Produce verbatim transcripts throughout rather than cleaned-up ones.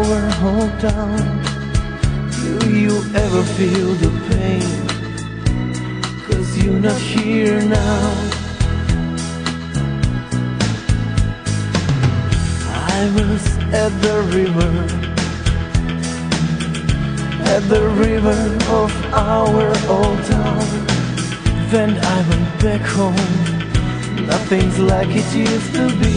our hometown. Do you ever feel the pain? 'Cause you're not here now. I was at the river, at the river of our old town. Then I went back home, nothing's like it used to be.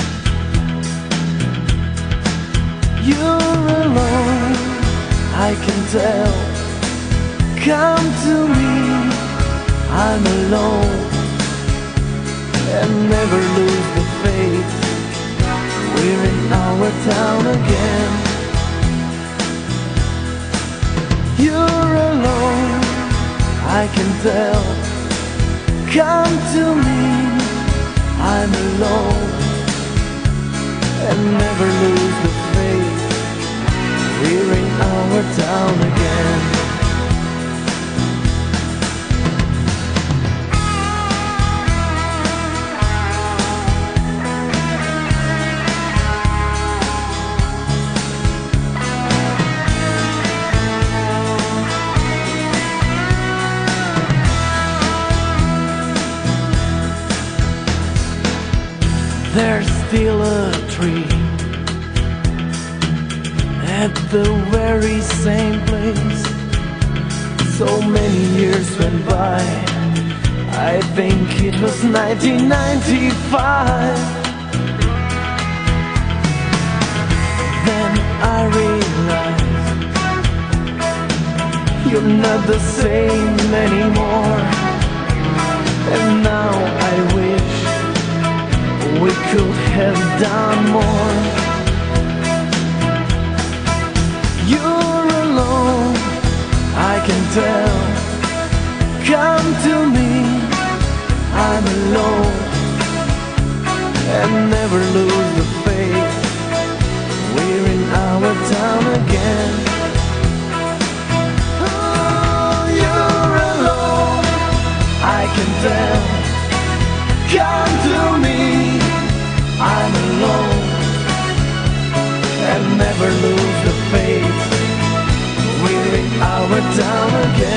You're alone, I can tell. Come to me, I'm alone. And never lose the faith, we're in our town again. You're alone, I can tell. Come to me, I'm alone. And never lose the faith, we're in our town again. There's still a tree at the very same place. So many years went by, I think it was nineteen ninety-five. Then I realized you're not the same anymore. And now I wish we could have done more. You're alone, I can tell. Come to me, I'm alone. And never lose the faith, we're in our town again. Oh, you're alone, I can tell. Come to me, I'm alone. And never lose the faith, we're in our town again.